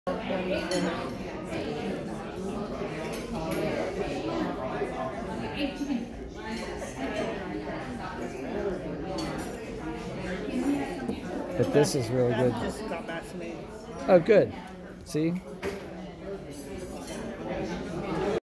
But this is really good. Just got back to me. Oh, good. See?